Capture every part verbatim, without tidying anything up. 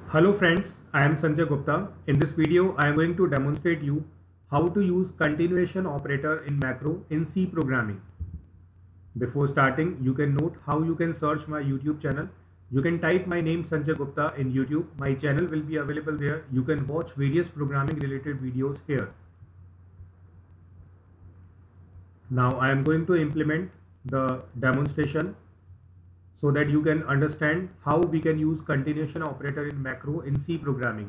Hello friends, I am Sanjay Gupta. In this video, I am going to demonstrate you how to use continuation operator in macro in C programming. Before starting, you can note how you can search my YouTube channel. You can type my name Sanjay Gupta in YouTube. My channel will be available there. You can watch various programming related videos here. Now I am going to implement the demonstration so that you can understand how we can use continuation operator in macro in C programming.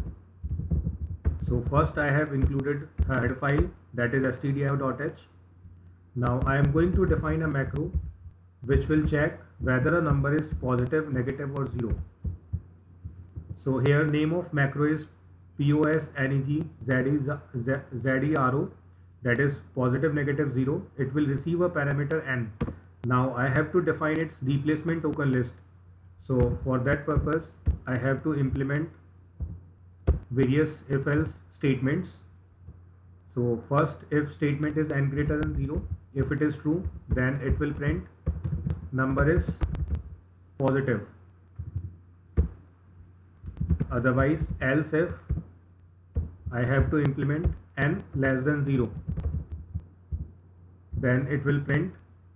So first I have included a header file, that is stdio.h. Now I am going to define a macro which will check whether a number is positive, negative or zero. So here name of macro is posnegzero, that is positive, negative, zero. It will receive a parameter n. Now I have to define its replacement token list. So for that purpose I have to implement various if else statements. So first if statement is n greater than zero, if it is true then it will print number is positive, otherwise else if I have to implement n less than zero, then it will print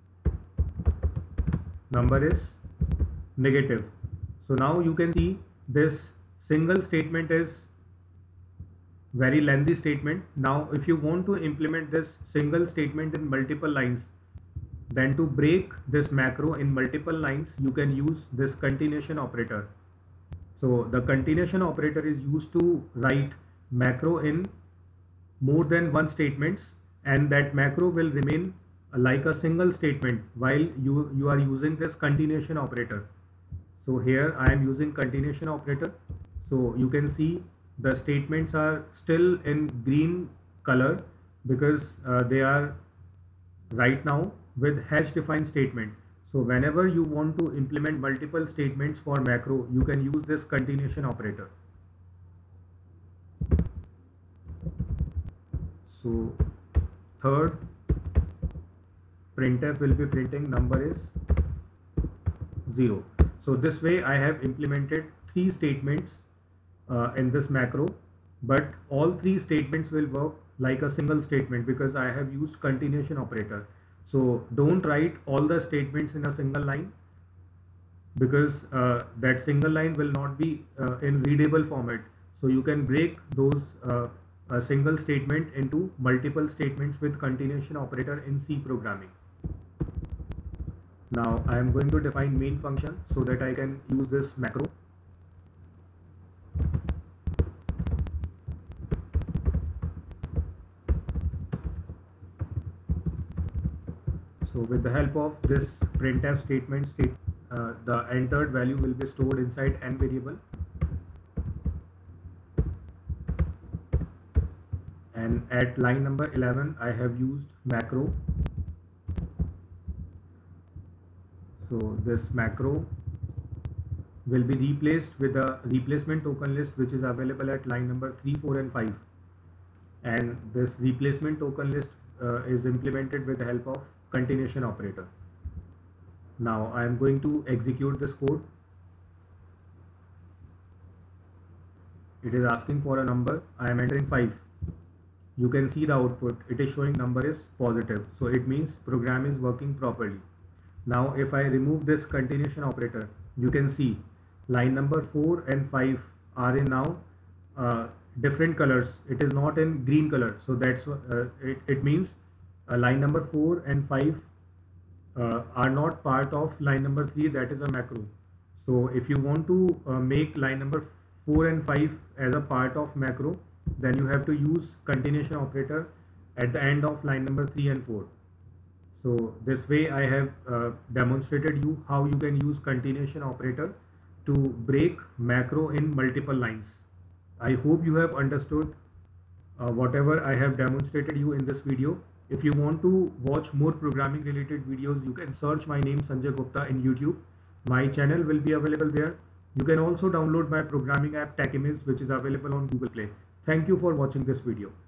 number is negative. So now you can see this single statement is very lengthy statement. Now if you want to implement this single statement in multiple lines, then to break this macro in multiple lines you can use this continuation operator. So the continuation operator is used to write macro in more than one statements, and that macro will remain like a single statement while you you are using this continuation operator. So here I am using continuation operator. So you can see the statements are still in green color because uh, they are right now with hash defined statement. So whenever you want to implement multiple statements for macro, you can use this continuation operator. So third, printf will be printing number is zero. So this way I have implemented three statements uh, in this macro, but all three statements will work like a single statement because I have used continuation operator. So don't write all the statements in a single line because uh, that single line will not be uh, in readable format. So you can break those uh, a single statement into multiple statements with continuation operator in C programming. Now I am going to define main function so that I can use this macro. So with the help of this printf statement, state, uh, the entered value will be stored inside n variable, and at line number eleven I have used macro. So this macro will be replaced with a replacement token list which is available at line number three, four and five, and this replacement token list uh, is implemented with the help of continuation operator. Now I am going to execute this code. It is asking for a number. I am entering five. You can see the output. It is showing number is positive. So it means program is working properly. Now if I remove this continuation operator, you can see line number four and five are in now uh, different colors. It is not in green color. So that's uh, it, it means uh, line number four and five uh, are not part of line number three, that is a macro. So if you want to uh, make line number four and five as a part of macro, then you have to use continuation operator at the end of line number three and four. So this way I have uh, demonstrated you how you can use continuation operator to break macro in multiple lines. I hope you have understood uh, whatever I have demonstrated you in this video. If you want to watch more programming related videos, you can search my name Sanjay Gupta in YouTube. My channel will be available there. You can also download my programming app TechImage, which is available on Google Play. Thank you for watching this video.